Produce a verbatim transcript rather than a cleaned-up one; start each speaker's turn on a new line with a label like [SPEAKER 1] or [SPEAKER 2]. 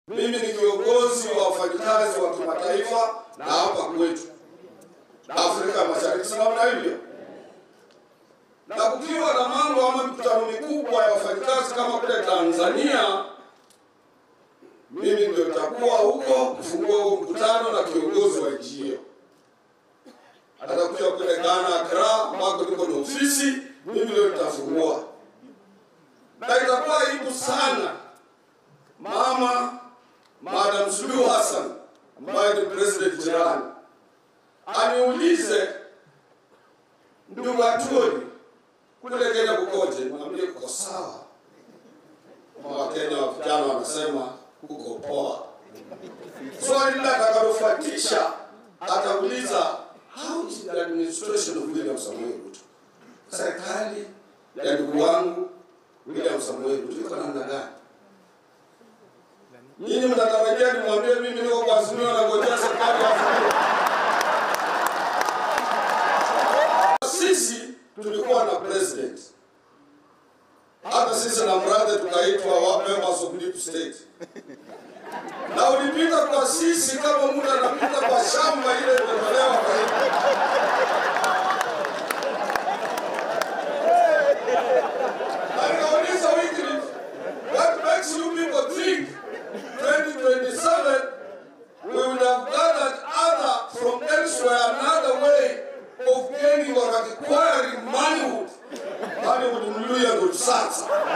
[SPEAKER 1] Mimi ni kiongozi wa wafanyakazi wa kimataifa na hapa kwetu Afrika Mashariki namna hivyo. Na kukiwa na mambo ama mikutano mikubwa ya wafanyakazi kama kule Tanzania, mimi ndio nitakuwa huko kufungua huo mkutano na kiongozi wa nchi hiyo. Atakuja kule Ghana, Accra, ambako niko na ofisi, mimi ndio nitafungua. Na itakuwa aibu sana mama Madam Suluhu Hassan, ambaye ni president jirani, aniulize ndugu Atwoli kule Kenya kukoje? Mwambie kuko sawa. Kwa Kenya wa vijana wanasema kuko poa. Swali la atakalofuatisha atauliza, how is the administration of William Samoei Ruto? Serikali ya ndugu wangu William Samoei Ruto iko namna gani? Nyinyi mtatarajia nimwambie mimi niko kwa Azimio na ngojea serikali afanye? Sisi tulikuwa na president. Hata sisi na mradi tukaitwa wa members of deep state. Na ulipita kwa sisi kama mtu anapita kwa shamba ile imetolewa kwa hiyo. Nikauliza wiki, what makes you people think twenty twenty-seven we will have gathered other from elsewhere, another way of gaining or acquiring manhood? Money would lose your sons.